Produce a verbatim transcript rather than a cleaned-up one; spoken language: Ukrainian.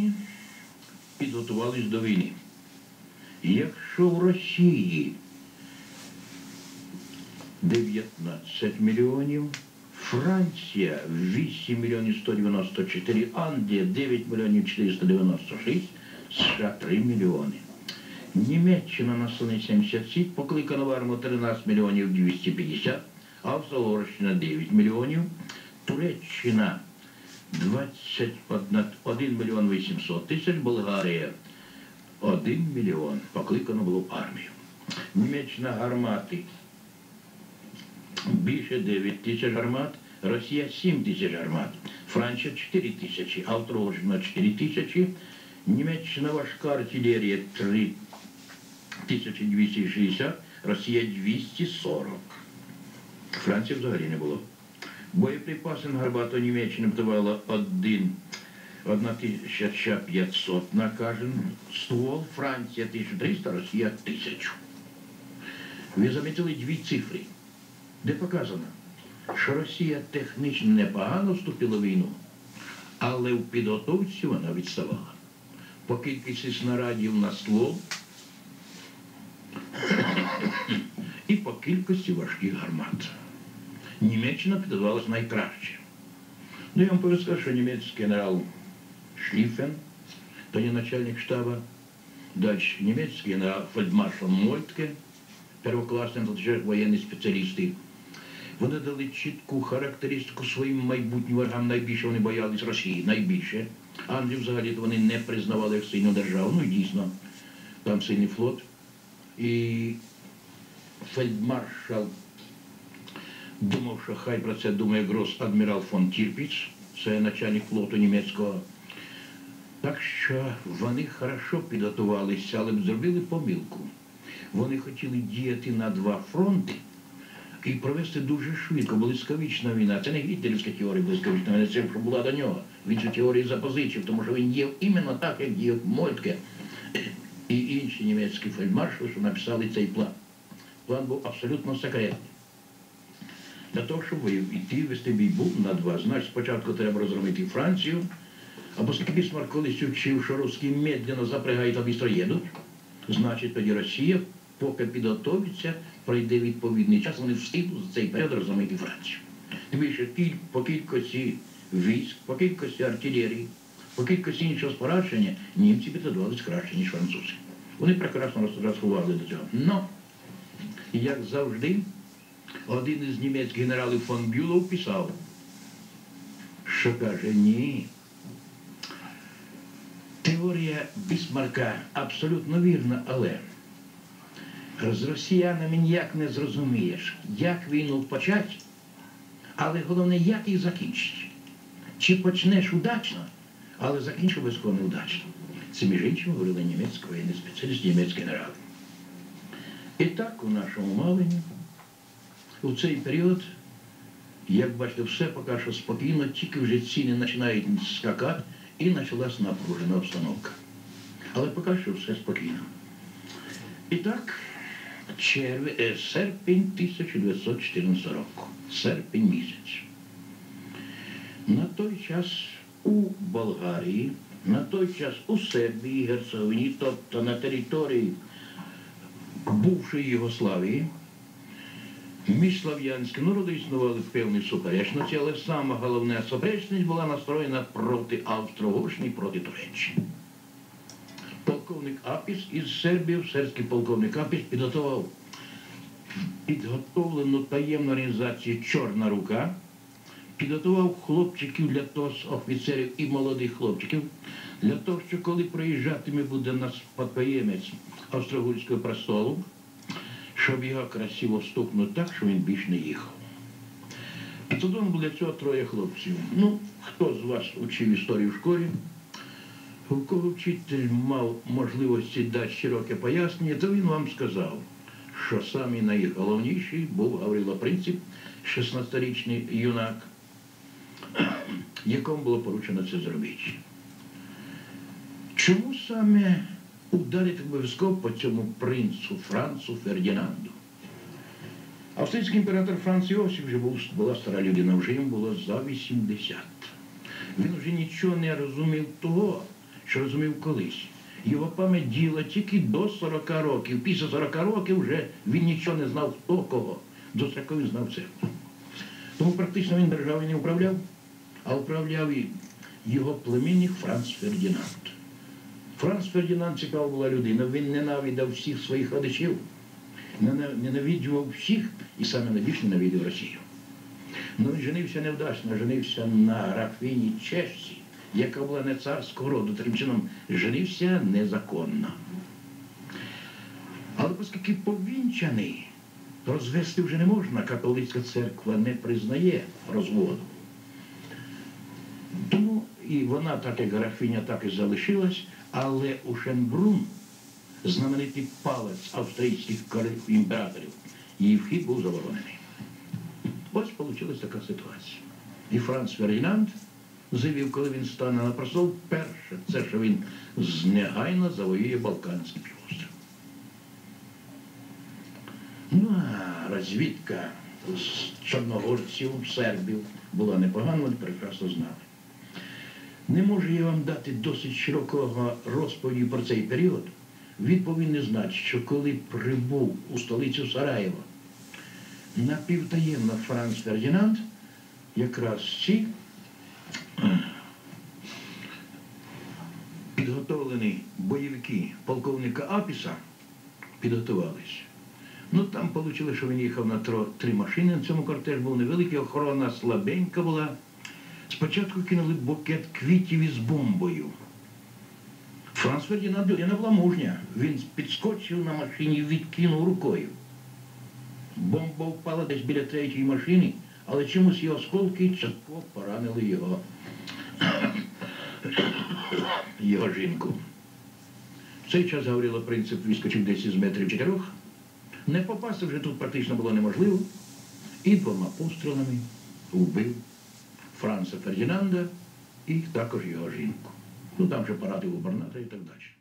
Вони підготувались до війни. Якщо в Росії дев'ятнадцять мільйонів, Франція вісім мільйонів сто дев'яносто чотири, Англія дев'ять мільйонів чотириста дев'яносто шість, США три мільйони. Німеччина населення сімдесят сім, покликана в армію тринадцять мільйонів двісті п'ятдесят, Австро-Угорщина дев'ять мільйонів, Туреччина двадцять один мільйон вісімсот тисяч, Болгарія один мільйон, покликано було в армію. Німеччина гармати більше дев'ять тисяч гармат, Росія сім тисяч гармат, Франція чотири тисячі, Австро-Угорщина чотири тисячі, Німеччина важка артилерія три тисячі двісті шістдесят, Росія двісті сорок. Франції взагалі не було. Боєприпаси на гармату Німеччини давала тисяча п'ятсот на кожен ствол, Франція тисячу триста, Росія тисячу. Ви замітили дві цифри, де показано, що Росія технічно непогано вступила в війну, але в підготовці вона відставала. По кількості снарядів на ствол і по кількості важких гармат. Німеччина підготувалась найкраще. Ну, я вам повинен сказати, що німецький генерал Шліффен, то не начальник штаба, далі німецький генерал фельдмаршал Мольтке, первокласний воєнні спеціалісти. Вони дали чітку характеристику своїм майбутнім ворогам. Найбільше вони боялись Росії, найбільше. Англію взагалі вони не признавали як сильну державу. Ну і дійсно, там сильний флот. І фельдмаршал думав, що хай про це думає гросс-адмірал фон Тірпіц, це начальник флоту німецького. Так що вони хорошо підготувалися, але б зробили помилку. Вони хотіли діяти на два фронти і провести дуже швидко, блискавична війна. Це не гітлерівська теорія блискавична війна, це що була до нього. Він цю теорію запозичив, тому що він діяв іменно так, як діяв Мольтке і інші німецькі фельдмаршали, що написали цей план. План був абсолютно секретний. Для того, щоб йти, вести бій був на два, значить, спочатку треба розгромити Францію, або скільки Бісмарк колись учив, що русські медленно запрягають, а бістро їдуть, значить, тоді Росія, поки підготовиться, пройде відповідний час, вони встигнуть за цей період розгромити Францію. Тим більше по кількості військ, по кількості артилерії, по кількості іншого спорядження німці підготувалися краще, ніж французи. Вони прекрасно розрахували до цього. Но, як завжди, один із німецьких генералів фон Бюлов писав, що каже, ні, теорія Бісмарка абсолютно вірна, але з росіянами ніяк не зрозумієш, як війну почати, але головне, як їх закінчити. Чи почнеш удачно, але закінчиш обов'язково неудачно. Це між іншим говорили німецькі воєнні спеціалісти, німецькі генерали. І так у нашому мовленні у цей період, як бачите, все поки що спокійно, тільки вже ціни починають скакати і почалась напружена обстановка. Але поки що все спокійно. І так, червень, серпень тисяча дев'ятсот чотирнадцятого року, серпень місяць. На той час у Болгарії, на той час у Сербії, Герцеговині, тобто на території бувшої Югославії, між слав'янськими народами існували певні суперечності, але сама головна суперечність була настроєна проти Австро-Угорщини, проти Туреччини. Полковник Апіс із Сербії, сербський полковник Апіс підготував підготовлену таємну організацію «Чорна рука», підготував хлопчиків для того, офіцерів і молодих хлопчиків, для того, що коли проїжджатиме буде нас спадкоємець Австро-Угорського престолу, щоб його красиво стукнути так, що він більш не їхав. І тоді було для цього троє хлопців. Ну, хто з вас учив історію в школі, у кого вчитель мав можливості дати широке пояснення, то він вам сказав, що самий найголовніший був Гаврило Принцип, шістнадцятирічний юнак, якому було поручено це зробити. Чому саме ударити обов'язково по цьому принцу Францу Фердінанду? Австрійський імператор Франц Йосиф вже був, була стара людина, вже йому було за вісімдесят. Він вже нічого не розумів того, що розумів колись. Його пам'ять діла тільки до сорока років. Після сорока років вже він нічого не знав, хто кого. До сорока він знав церкву. Тому практично він державою не управляв, а управляв і його племінник Франц Фердінанд. Франц Фердінанд цікава була людина, він ненавидав всіх своїх родичів, ненавиджував всіх і саме найбільше ненавидів Росію. Ну він женився невдачно, женився на графині Чешці, яка була не царського роду, таким чином женився незаконно. Але оскільки повінчаний, розвести вже не можна, католицька церква не признає розводу. Тому і вона, так як графиня, так і залишилась, але у Шенбрунн, знаменитий палац австрійських імператорів, її вхід був заборонений. Ось вийшла така ситуація. І Франц Фердінанд заявив, коли він стане на престол, перше, це, що він негайно завоює Балканський півострів. Ну, а розвідка з чорногорців, сербів була непогана, вони прекрасно знали. Не можу я вам дати досить широкого розповіді про цей період. Він повинен знати, що коли прибув у столицю Сараєво, напівтаємно Франц Фердінанд, якраз ці підготовлені бойовики полковника Апіса підготувалися. Ну, там вийшло, що він їхав на три машини, на цьому кортеж був невеликий, охорона слабенька була. Спочатку кинули букет квітів із бомбою. Франц Фердінанд людина була мужня. Він підскочив на машині і відкинув рукою. Бомба впала десь біля третьої машини, але чомусь її осколки частково поранили його, його жінку. В цей час Гаврило Принцип вискочив десь із метрів чотирьох. Не попасти вже тут практично було неможливо. І двома пострілами вбив Франца Фердінанда і також його жінку. Ну там же порадив губернатора і так далі.